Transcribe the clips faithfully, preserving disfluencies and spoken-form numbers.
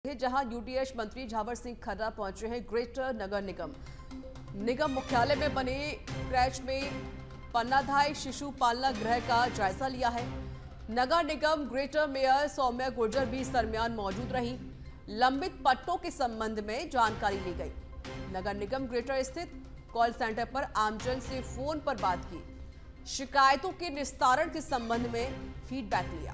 थे, जहां यूटीएच मंत्री झावर सिंह खर्रा पहुंचे हैं ग्रेटर नगर निगम निगम मुख्यालय में बने क्रैच में पन्नाधाय शिशु पालना गृह का जायजा लिया है। नगर निगम ग्रेटर मेयर सौम्या गुर्जर भी इस दरमियान मौजूद रही। लंबित पट्टों के संबंध में जानकारी ली गई। नगर निगम ग्रेटर स्थित कॉल सेंटर पर आमजन से फोन पर बात की, शिकायतों के निस्तारण के संबंध में फीडबैक लिया।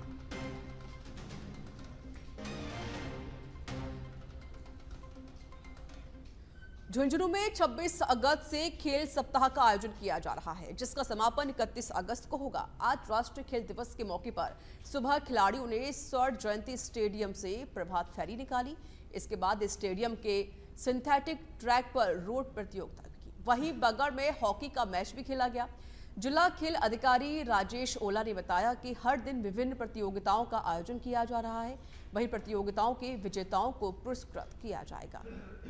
झुंझुनू में छब्बीस अगस्त से खेल सप्ताह का आयोजन किया जा रहा है, जिसका समापन इकतीस अगस्त को होगा। आज राष्ट्रीय खेल दिवस के मौके पर सुबह खिलाड़ियों ने स्वर्ण जयंती स्टेडियम से प्रभात फेरी निकाली। इसके बाद स्टेडियम के सिंथेटिक ट्रैक पर रोड प्रतियोगिता की। वहीं बगड़ में हॉकी का मैच भी खेला गया। जिला खेल अधिकारी राजेश ओला ने बताया कि हर दिन विभिन्न प्रतियोगिताओं का आयोजन किया जा रहा है। वहीं प्रतियोगिताओं के विजेताओं को पुरस्कृत किया जाएगा।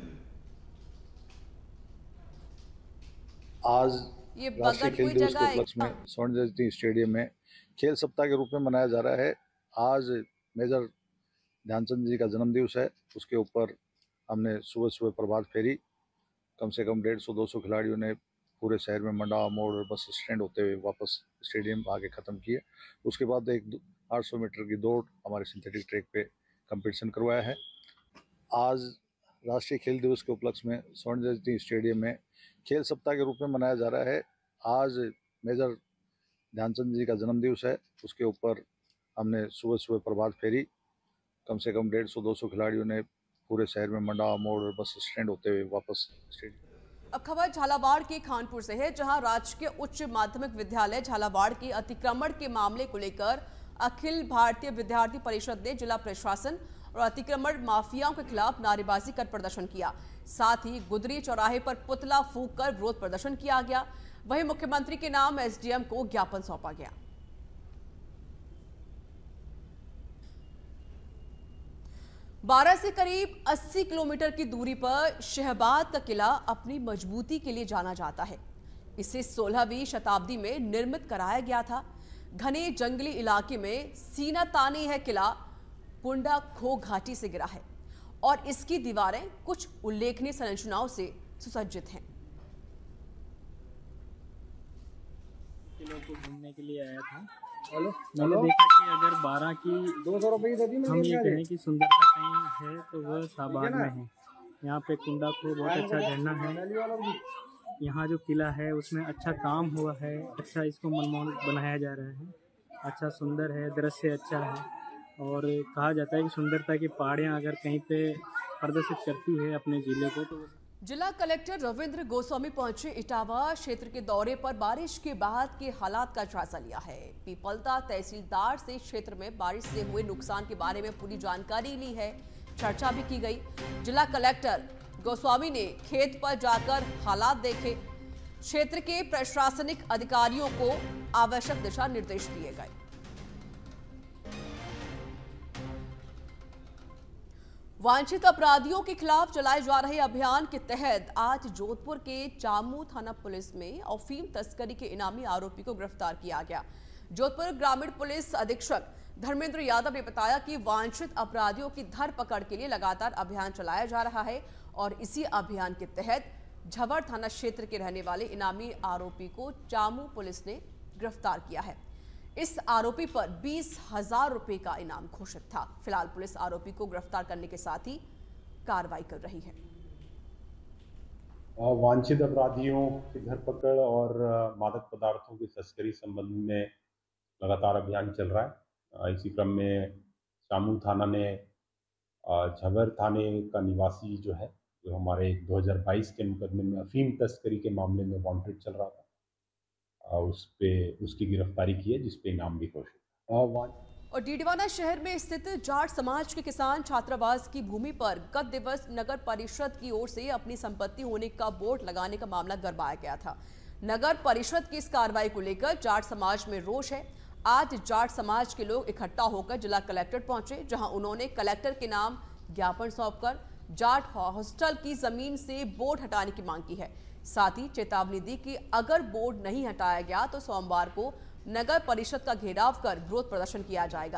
आज राष्ट्रीय खेल दिवस के उपलक्ष्य में स्वर्ण जयंती स्टेडियम में खेल सप्ताह के रूप में मनाया जा रहा है। आज मेजर ध्यानचंद जी का जन्म दिवस है। उसके ऊपर हमने सुबह सुबह प्रभात फेरी कम से कम डेढ़ सौ दो सौ खिलाड़ियों ने पूरे शहर में मंडा मोड़ और बस स्टैंड होते हुए वापस स्टेडियम आगे ख़त्म किए। उसके बाद एक आठ सौ मीटर की दौड़ हमारे सिंथेटिक ट्रैक पे कंपटीशन करवाया है। आज राष्ट्रीय खेल दिवस के उपलक्ष्य में स्वर्ण जयंती स्टेडियम में खेल सप्ताह के रूप में मनाया जा रहा है। आज मेजर ध्यानचंद जी का जन्म दिवस है। उसके ऊपर हमने सुबह सुबह प्रभात फेरी कम से कम डेढ़ सौ दो सौ खिलाड़ियों ने पूरे शहर में मंडा मोड़ और बस स्टैंड होते हुए वापस स्टेडियम। अब खबर झालावाड़ के खानपुर से है, जहां राजकीय उच्च माध्यमिक विद्यालय झालावाड़ के अतिक्रमण के मामले को लेकर अखिल भारतीय विद्यार्थी परिषद ने जिला प्रशासन और अतिक्रमण माफियाओं के खिलाफ नारेबाजी कर प्रदर्शन किया। साथ ही गुदरी चौराहे पर पुतला फूंक कर विरोध प्रदर्शन किया गया। वहीं मुख्यमंत्री के नाम एसडीएम को ज्ञापन सौंपा गया। बारह से करीब अस्सी किलोमीटर की दूरी पर शहबाद का किला अपनी मजबूती के लिए जाना जाता है। इसे सोलहवीं शताब्दी में निर्मित कराया गया था। घने जंगली इलाके में सीना तानी है किला पुंडा खो घाटी से गिरा है और इसकी दीवारें कुछ उल्लेखनीय संरचनाओं से सुसज्जित हैं। किले को घूमने के लिए आया था। हेलो मैंने देखा कि अगर बारह की दो सौ रुपये हम ये कहें कि सुंदरता कहीं है तो वह शाहबाद में है। यहाँ पे कुंडा खो बहुत अच्छा झरना है। यहाँ जो किला है उसमें अच्छा काम हुआ है। अच्छा इसको मनमोहक बनाया जा रहा है। अच्छा सुंदर है, दृश्य अच्छा है और कहा जाता है कि सुंदरता की पहाड़ियाँ अगर कहीं पे प्रदर्शित करती है अपने जिले को तो। जिला कलेक्टर रविंद्र गोस्वामी पहुंचे इटावा क्षेत्र के दौरे पर बारिश के बाद के हालात का जायजा लिया है। पीपलता तहसीलदार से क्षेत्र में बारिश से हुए नुकसान के बारे में पूरी जानकारी ली है, चर्चा भी की गई। जिला कलेक्टर गोस्वामी ने खेत पर जाकर हालात देखे। क्षेत्र के प्रशासनिक अधिकारियों को आवश्यक दिशा निर्देश दिए गए। वांछित अपराधियों के खिलाफ चलाए जा रहे अभियान के तहत आज जोधपुर के चामू थाना पुलिस में अफीम तस्करी के इनामी आरोपी को गिरफ्तार किया गया। जोधपुर ग्रामीण पुलिस अधीक्षक धर्मेंद्र यादव ने बताया कि वांछित अपराधियों की धरपकड़ के लिए लगातार अभियान चलाया जा रहा है और इसी अभियान के तहत झवर थाना क्षेत्र के रहने वाले इनामी आरोपी को चामू पुलिस ने गिरफ्तार किया है। इस आरोपी पर बीस हजार रुपए का इनाम घोषित था। फिलहाल पुलिस आरोपी को गिरफ्तार करने के साथ ही कार्रवाई कर रही है। वांछित अपराधियों की धरपकड़ और मादक पदार्थों की तस्करी संबंध में लगातार अभियान चल रहा है। इसी क्रम में चामू थाना ने झवर थाने का निवासी जो है, जो हमारे दो हज़ार बाईस के मुकदमे में अफीम तस्करी के मामले में वांटेड चल रहा था, उस पे उसकी गिरफ्तारी की है, जिसपे इनाम भी घोषित। और डीडवाना शहर में स्थित जाट समाज के किसान छात्रावास की भूमि पर गत दिवस नगर परिषद की ओर से अपनी संपत्ति होने का बोर्ड लगाने का मामला गरमाया गया था। नगर परिषद की इस कार्रवाई को लेकर जाट समाज में रोष है। आज जाट समाज के लोग इकट्ठा होकर जिला कलेक्ट्रेट पहुंचे, जहां उन्होंने कलेक्टर के नाम ज्ञापन सौंपकर जाट हॉस्टल की जमीन से बोर्ड हटाने की मांग की है। साथ ही चेतावनी दी कि अगर बोर्ड नहीं हटाया गया तो सोमवार को नगर परिषद का घेराव कर विरोध प्रदर्शन किया जाएगा।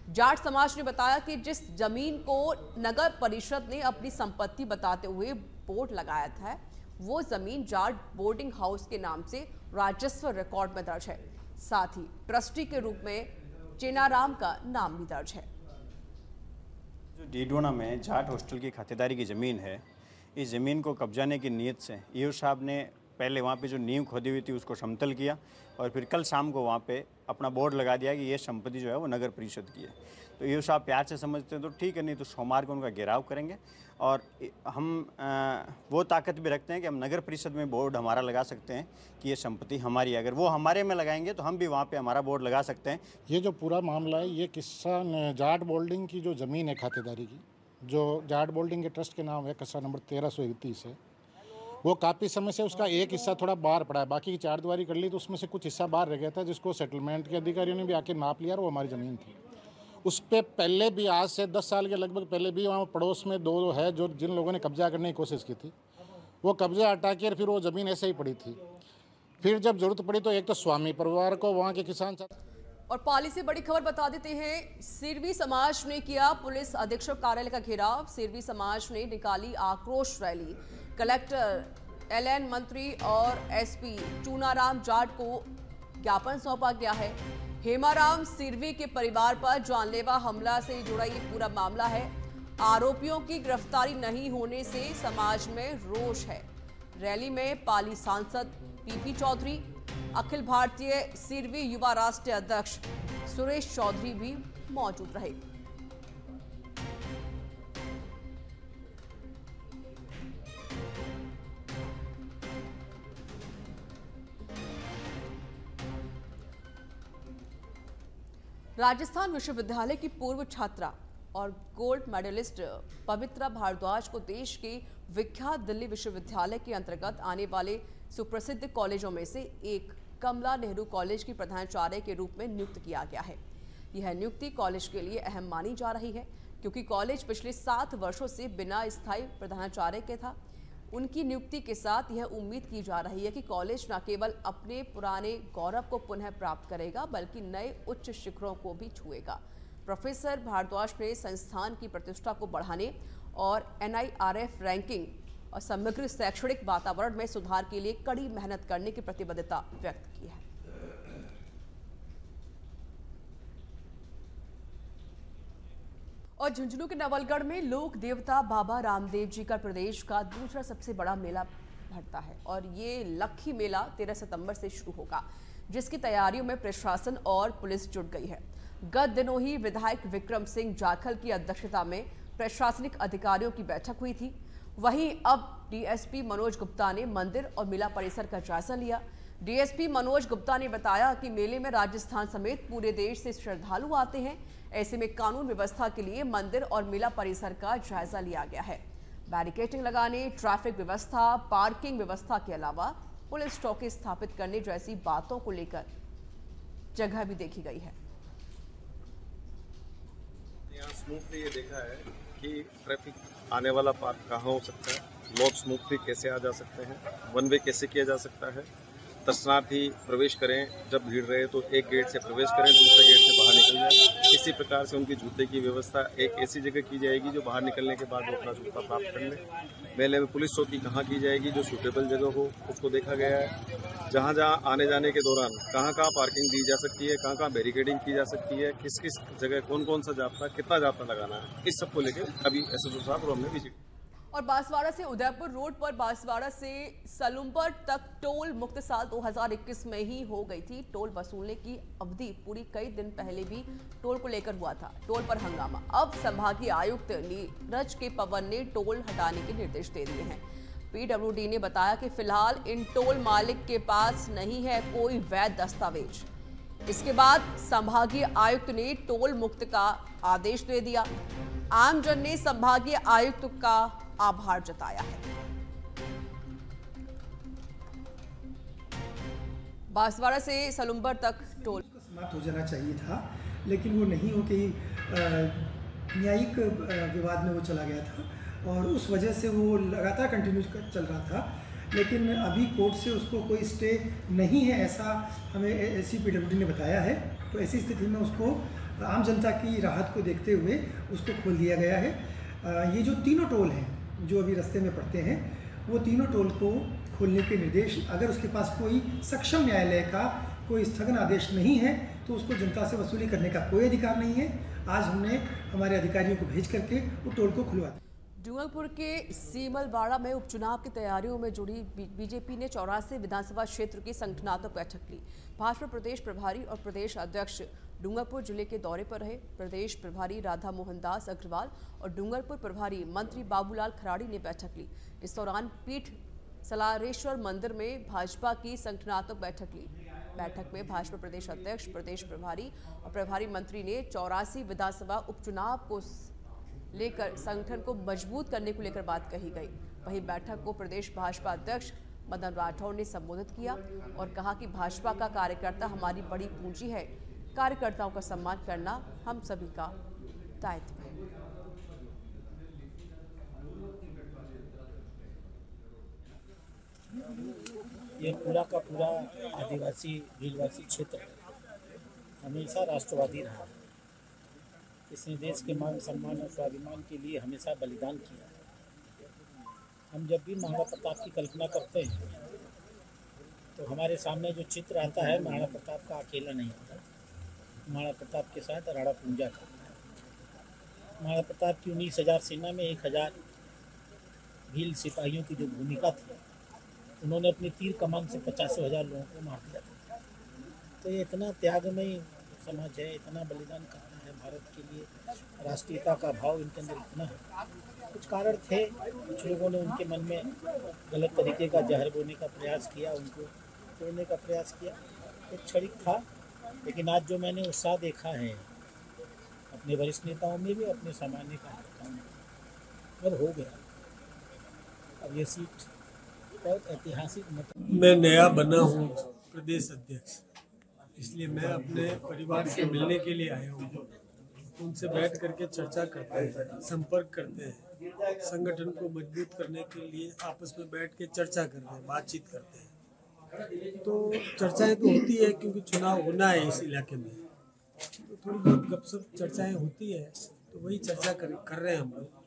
जाट समाज ने बताया कि जिस जमीन को नगर परिषद ने अपनी संपत्ति बताते हुए बोर्ड लगाया था, वो जमीन जाट बोर्डिंग हाउस के नाम से राजस्व रिकॉर्ड में दर्ज है। साथ ही ट्रस्टी के रूप में चेनाराम का नाम भी दर्ज है। जो डीडोना में जाट हॉस्टल की खातेदारी की ज़मीन है, इस ज़मीन को कब्जाने की नीयत से ईओ साहब ने पहले वहाँ पे जो नींव खोदी हुई थी उसको समतल किया और फिर कल शाम को वहाँ पे अपना बोर्ड लगा दिया कि ये संपत्ति जो है वो नगर परिषद की है। तो ईओ साहब प्यार से समझते हैं तो ठीक है, नहीं तो सोमवार को उनका घेराव करेंगे और हम आ, वो ताकत भी रखते हैं कि हम नगर परिषद में बोर्ड हमारा लगा सकते हैं कि ये संपत्ति हमारी है। अगर वो हमारे में लगाएंगे तो हम भी वहाँ पे हमारा बोर्ड लगा सकते हैं। ये जो पूरा मामला है, ये किस्सा जाट बोल्डिंग की जो ज़मीन है खातेदारी की, जो जाट बोल्डिंग के ट्रस्ट के नाम है, किस्सा नंबर तेरह सौ इकतीस है, वो काफ़ी समय से उसका एक हिस्सा थोड़ा बाहर पड़ा है। बाकी की चार दीवारी कर ली तो उसमें से कुछ हिस्सा बाहर रह गया था, जिसको सेटलमेंट के अधिकारियों ने भी आके नाप लिया और वो हमारी ज़मीन थी। उस पर पहले भी, आज से दस साल के लगभग पहले भी, वहाँ पड़ोस में दो है जो जिन लोगों ने कब्जा करने की कोशिश की थी, वो कब्जा हटा के फिर वो ज़मीन ऐसे ही पड़ी थी। फिर जब जरूरत पड़ी तो एक तो स्वामी परिवार को वहाँ के किसान। और पाली से बड़ी खबर बता देते हैं, सिरवी समाज ने किया पुलिस अधीक्षक कार्यालय का घेराव। सिरवी समाज ने निकाली आक्रोश रैली। कलेक्टर, एलएन मंत्री और एसपी चूनाराम जाट को ज्ञापन सौंपा गया है। हेमाराम सिरवी के परिवार पर जानलेवा हमला से जुड़ा ये पूरा मामला है। आरोपियों की गिरफ्तारी नहीं होने से समाज में रोष है। रैली में पाली सांसद पीपी चौधरी, अखिल भारतीय सिरवी युवा राष्ट्रीय अध्यक्ष सुरेश चौधरी भी मौजूद रहे। राजस्थान विश्वविद्यालय की पूर्व छात्रा और गोल्ड मेडलिस्ट पवित्रा भारद्वाज को देश के विख्यात दिल्ली विश्वविद्यालय के अंतर्गत आने वाले सुप्रसिद्ध कॉलेजों में से एक कमला नेहरू कॉलेज की प्रधानाचार्य के रूप में नियुक्त किया गया है। यह नियुक्ति कॉलेज के लिए अहम मानी जा रही है, क्योंकि कॉलेज पिछले सात वर्षों से बिना स्थायी प्रधानाचार्य के था। उनकी नियुक्ति के साथ यह उम्मीद की जा रही है कि कॉलेज न केवल अपने पुराने गौरव को पुनः प्राप्त करेगा, बल्कि नए उच्च शिखरों को भी छुएगा। प्रोफेसर भारद्वाज ने संस्थान की प्रतिष्ठा को बढ़ाने और एनआईआरएफ रैंकिंग और समग्र शैक्षणिक वातावरण में सुधार के लिए कड़ी मेहनत करने की प्रतिबद्धता व्यक्त की है। और झुंझुनू के नवलगढ़ में लोक देवता बाबा रामदेव जी का प्रदेश का दूसरा सबसे बड़ा मेला भरता है और ये लक्खी मेला तेरह सितंबर से शुरू होगा, जिसकी तैयारियों में प्रशासन और पुलिस जुट गई है। गत दिनों ही विधायक विक्रम सिंह जाखल की अध्यक्षता में प्रशासनिक अधिकारियों की बैठक हुई थी। वहीं अब डीएसपी मनोज गुप्ता ने मंदिर और मेला परिसर का जायजा लिया। डीएसपी मनोज गुप्ता ने बताया कि मेले में राजस्थान समेत पूरे देश से श्रद्धालु आते हैं। ऐसे में कानून व्यवस्था के लिए मंदिर और मेला परिसर का जायजा लिया गया है। बैरिकेडिंग लगाने, ट्रैफिक व्यवस्था, पार्किंग व्यवस्था के अलावा पुलिस चौकी स्थापित करने जैसी बातों को लेकर जगह भी देखी गई है। यहाँ स्मूथली ये देखा है कि ट्रैफिक आने वाला पार्क कहाँ हो सकता है, लोग स्मूथली कैसे आ जा सकते हैं, वन वे कैसे किया जा सकता है, दर्शनार्थी प्रवेश करें, जब भीड़ रहे तो एक गेट से प्रवेश करें, दूसरे गेट से बाहर निकल जाए। इसी प्रकार से उनकी जूते की व्यवस्था एक ऐसी जगह की जाएगी जो बाहर निकलने के बाद वो अपना जूता प्राप्त कर ले। मेले में पुलिस चौकी कहाँ की जाएगी, जो सूटेबल जगह हो उसको देखा गया है। जहाँ जहाँ आने जाने के दौरान कहाँ कहाँ पार्किंग दी जा सकती है, कहाँ कहाँ बैरिकेडिंग की जा सकती है, किस किस जगह कौन कौन सा जाप्ता, कितना जाप्ता लगाना है, इस सबको लेकर अभी एसएसओ साहब और हमने विजिट। और बांसवाड़ा से उदयपुर रोड पर बांसवाड़ा से सलुम्बर तक टोल मुक्त साल दो हज़ार इक्कीस में ही हो गई थी। टोल वसूलने की अवधि पूरी कई दिन पहले भी टोल को लेकर हुआ था। टोल पर हंगामा। अब संभागीय आयुक्त नीरज के पवन ने टोल हटाने के निर्देश दे दिए हैं। पीडब्ल्यूडी ने बताया कि फिलहाल इन टोल मालिक के पास नहीं है कोई वैध दस्तावेज। इसके बाद संभागीय आयुक्त ने टोल मुक्त का आदेश दे दिया। आमजन ने संभागीय आयुक्त का आभार जताया है। बांसवाड़ा से सलुम्बर तक टोल समाप्त हो जाना चाहिए था, लेकिन वो नहीं हो कि न्यायिक विवाद में वो चला गया था और उस वजह से वो लगातार कंटिन्यू चल रहा था। लेकिन अभी कोर्ट से उसको कोई स्टे नहीं है, ऐसा हमें एससी पीडब्ल्यूडी ने बताया है। तो ऐसी स्थिति में उसको आम जनता की राहत को देखते हुए उसको खोल दिया गया है। ये जो तीनों टोल हैं जो अभी रास्ते में पड़ते हैं, वो तीनों टोल को खोलने के निर्देश, अगर उसके पास कोई सक्षम न्यायालय का कोई स्थगन आदेश नहीं है तो उसको जनता से वसूली करने का कोई अधिकार नहीं है। आज हमने हमारे अधिकारियों को भेज करके वो टोल को खुलवा दिया। डूंगरपुर के सीमलवाड़ा में उपचुनाव की तैयारियों में जुड़ी बीजेपी ने चौरासी विधानसभा क्षेत्र की संगठनात्मक बैठक ली। भाजपा प्रदेश प्रभारी और प्रदेश अध्यक्ष डूंगरपुर जिले के दौरे पर रहे। प्रदेश प्रभारी राधा मोहन दास अग्रवाल और डूंगरपुर प्रभारी मंत्री बाबूलाल खराड़ी ने बैठक ली। इस दौरान पीठ सलारेश्वर मंदिर में भाजपा की संगठनात्मक बैठक ली। बैठक में भाजपा प्रदेश अध्यक्ष, प्रदेश प्रभारी और प्रभारी मंत्री ने चौरासी विधानसभा उपचुनाव को लेकर संगठन को मजबूत करने को लेकर बात कही गई। वहीं बैठक को प्रदेश भाजपा अध्यक्ष मदन राठौर ने संबोधित किया और कहा कि भाजपा का कार्यकर्ता हमारी बड़ी पूंजी है। कार्यकर्ताओं का सम्मान करना हम सभी का दायित्व है। ये पूरा का पूरा आदिवासी भीलवासी क्षेत्र हमेशा राष्ट्रवादी रहा है। इसने देश के मान सम्मान और स्वाभिमान के लिए हमेशा बलिदान किया है। हम जब भी महाराणा प्रताप की कल्पना करते हैं तो हमारे सामने जो चित्र आता है महाराणा प्रताप का अकेला नहीं आता। महाराणा प्रताप के साथ राणा पूंजा का आता है। महाराणा प्रताप की उन्नीस हज़ार सेना में एक हज़ार भील सिपाहियों की जो भूमिका थी, उन्होंने अपनी तीर कमान से पचासों हज़ार लोगों को मार दिया था। तो ये इतना त्यागमयी समाज है, इतना बलिदान करता है भारत के लिए, राष्ट्रीयता का भाव इनके अंदर इतना है। कुछ कारण थे, कुछ लोगों ने उनके मन में गलत तरीके का जहर बोने का प्रयास किया, उनको तोड़ने का प्रयास किया। एक क्षणिक था, लेकिन आज जो मैंने उत्साह देखा है अपने वरिष्ठ नेताओं में भी, अपने सामान्य कार्यकर्ताओं में, अब हो गया। अब ये सीट बहुत ऐतिहासिक मत। मैं नया बना हूँ प्रदेश अध्यक्ष, इसलिए मैं अपने परिवार से मिलने के लिए आया हूँ। उनसे बैठ करके चर्चा करते हैं, संपर्क करते हैं, संगठन को मजबूत करने के लिए आपस में बैठ के चर्चा करते हैं, बातचीत करते हैं। तो चर्चाएं तो होती है क्योंकि चुनाव होना है इस इलाके में, तो थोड़ी बहुत गपशप चर्चाएं होती है, तो वही चर्चा कर, कर रहे हैं हम लोग।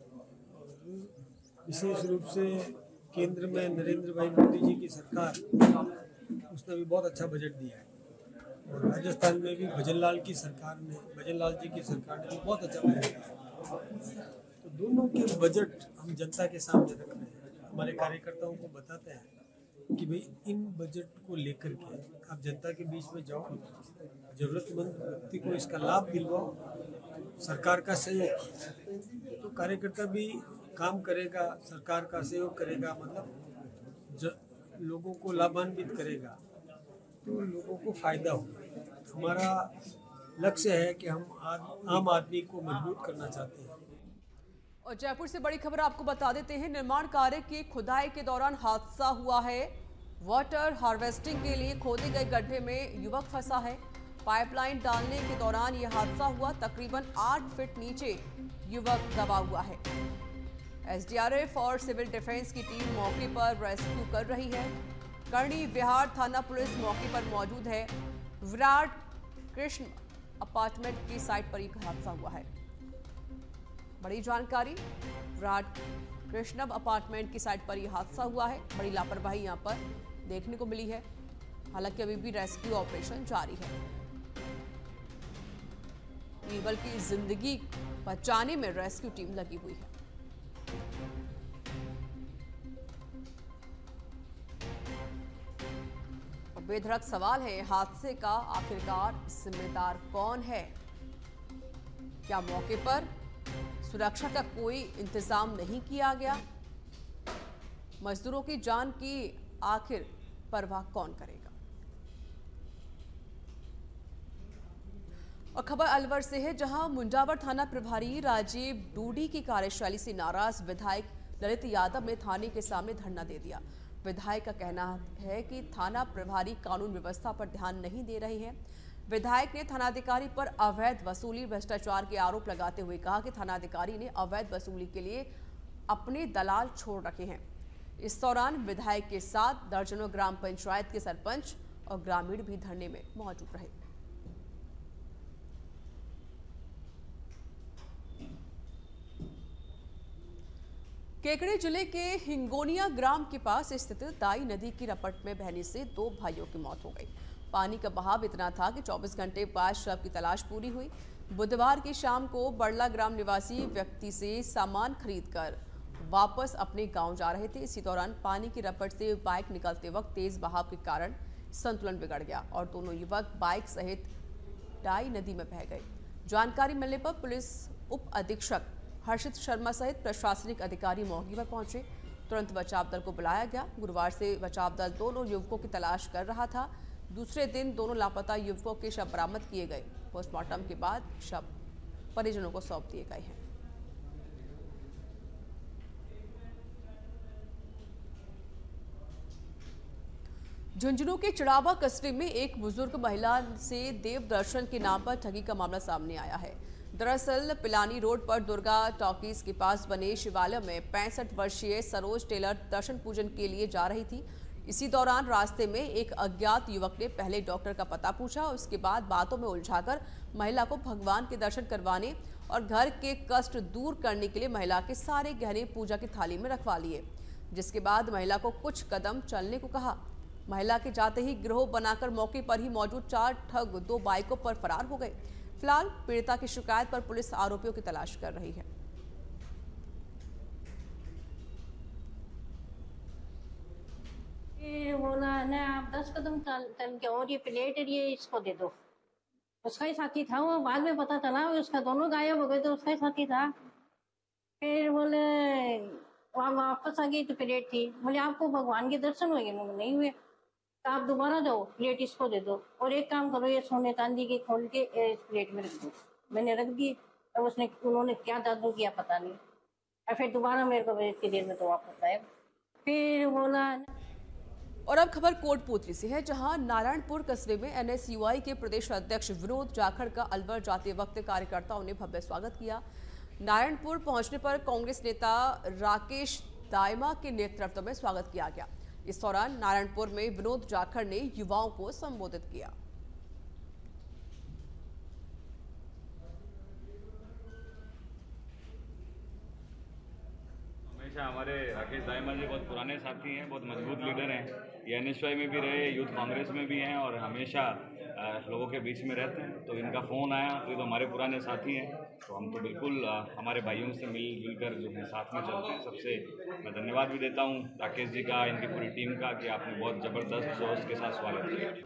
और विशेष रूप से केंद्र में नरेंद्र भाई मोदी जी की सरकार, उसने भी बहुत अच्छा बजट दिया है। और राजस्थान में भी भजन लाल की सरकार ने भजन लाल जी की सरकार ने भी बहुत अच्छा बजट दिया। तो दोनों के बजट हम जनता के सामने रख रहे हैं, हमारे कार्यकर्ताओं को बताते हैं कि भाई इन बजट को लेकर के आप जनता के बीच में जाओ, जरूरतमंद व्यक्ति को इसका लाभ दिलवाओ, सरकार का सहयोग। तो कार्यकर्ता भी काम करेगा, सरकार का सहयोग करेगा, मतलब ज, लोगों को लाभान्वित करेगा, तो लोगों को फायदा होगा। हमारा लक्ष्य है कि हम आद, आम आदमी को मजबूत करना चाहते हैं। और जयपुर से बड़ी खबर आपको बता देते हैं, निर्माण कार्य की खुदाई के दौरान हादसा हुआ है। वाटर हार्वेस्टिंग के लिए खोदे गए गड्ढे में युवक फंसा है। पाइपलाइन डालने के दौरान यह हादसा हुआ। तकरीबन आठ फीट नीचे युवक दबा हुआ है। एसडीआरएफ और सिविल डिफेंस की टीम मौके पर रेस्क्यू कर रही है। करणी विहार थाना पुलिस मौके पर मौजूद है। विराट कृष्ण अपार्टमेंट की साइट पर यह हादसा हुआ है। बड़ी जानकारी, विराट कृष्णव अपार्टमेंट की साइट पर यह हादसा हुआ है। बड़ी लापरवाही यहां पर देखने को मिली है। हालांकि अभी भी रेस्क्यू ऑपरेशन जारी है। बीरबल की जिंदगी बचाने में रेस्क्यू टीम लगी हुई है। और बेधड़क सवाल है, हादसे का आखिरकार जिम्मेदार कौन है? क्या मौके पर सुरक्षा का कोई इंतजाम नहीं किया गया? मजदूरों की जान की आखिर परवाह कौन करेगा? और खबर अलवर से है, जहां मुंडावर थाना प्रभारी राजीव डूडी की कार्यशैली से नाराज विधायक ललित यादव ने थाने के सामने धरना दे दिया। विधायक का कहना है कि थाना प्रभारी कानून व्यवस्था पर ध्यान नहीं दे रहे हैं। विधायक ने थानाधिकारी पर अवैध वसूली भ्रष्टाचार के आरोप लगाते हुए कहा कि थानाधिकारी ने अवैध वसूली के लिए अपने दलाल छोड़ रखे हैं। इस दौरान विधायक के साथ दर्जनों ग्राम पंचायत के सरपंच और ग्रामीण भी धरने में मौजूद रहे। केकड़ी जिले के हिंगोनिया ग्राम के पास स्थित दाई नदी की रपट में बहने से दो भाइयों की मौत हो गई। पानी का बहाव इतना था कि चौबीस घंटे बाद शव की तलाश पूरी हुई। बुधवार की शाम को बड़ला ग्राम निवासी व्यक्ति से सामान खरीदकर वापस अपने गांव जा रहे थे। इसी दौरान पानी की रपट से बाइक निकलते वक्त तेज बहाव के कारण संतुलन बिगड़ गया और दोनों युवक बाइक सहित दाई नदी में बह गए। जानकारी मिलने पर पुलिस उप अधीक्षक हर्षित शर्मा सहित प्रशासनिक अधिकारी मौके पर पहुंचे। तुरंत बचाव दल को बुलाया गया। गुरुवार से बचाव दल दोनों युवकों की तलाश कर रहा था। दूसरे दिन दोनों लापता युवकों के शव बरामद किए गए। पोस्टमार्टम के बाद शव परिजनों को सौंप दिए गए हैं। झुंझुनू के चढ़ावा कस्बे में एक बुजुर्ग महिला से देव दर्शन के नाम पर ठगी का मामला सामने आया है। दरअसल पिलानी रोड पर दुर्गा टॉकीज के पास बने शिवालय में पैंसठ वर्षीय सरोज टेलर दर्शन पूजन के लिए जा रही थी। इसी दौरान रास्ते में एक अज्ञात युवक ने पहले डॉक्टर का पता पूछा, उसके बाद बातों में उलझाकर महिला को भगवान के दर्शन करवाने और घर के कष्ट दूर करने के लिए महिला के सारे गहने पूजा की थाली में रखवा लिए, जिसके बाद महिला को कुछ कदम चलने को कहा। महिला के जाते ही गिरोह बनाकर मौके पर ही मौजूद चार ठग दो बाइकों पर फरार हो गए। फिलहाल पीड़िता की शिकायत पर पुलिस आरोपियों की तलाश कर रही है। ये बोला ना आप दस कदम चल चल के और ये प्लेट है ये इसको दे दो। उसका ही साथी था वो, बाद में पता चला उसका दोनों गायब हो गए तो उसका ही साथी था। फिर बोले वहाँ वापस आ गई तो प्लेट थी। बोले आपको भगवान के दर्शन हुए? नहीं हुए। तो आप दोबारा जाओ, प्लेट इसको दे दो और एक काम करो ये सोने चांदी के खोल के इस प्लेट में रख दो। मैंने रख दिए। अब उसने उन्होंने क्या जादू किया पता नहीं। और फिर दोबारा मेरे को इतनी देर में तो वापस आए। फिर बोला। और अब खबर कोटपूतली से है, जहां नारायणपुर कस्बे में एन एस यू आई के प्रदेश अध्यक्ष विनोद जाखड़ का अलवर जाते वक्त कार्यकर्ताओं ने भव्य स्वागत किया। नारायणपुर पहुंचने पर कांग्रेस नेता राकेश दायमा के नेतृत्व में स्वागत किया गया। इस दौरान नारायणपुर में विनोद जाखड़ ने युवाओं को संबोधित किया। हमेशा हमारे राकेश दायमा जी बहुत पुराने साथी हैं, बहुत मजबूत लीडर हैं। ये एन एस यू आई में भी रहे, यूथ कांग्रेस में भी हैं और हमेशा लोगों के बीच में रहते हैं। तो इनका फ़ोन आया तो ये तो हमारे पुराने साथी हैं, तो हम तो बिल्कुल हमारे भाइयों से मिल जुलकर जो है साथ में चलते हैं। सबसे मैं धन्यवाद भी देता हूँ राकेश जी का, इनकी पूरी टीम का कि आपने बहुत ज़बरदस्त जोश के साथ स्वागत किया।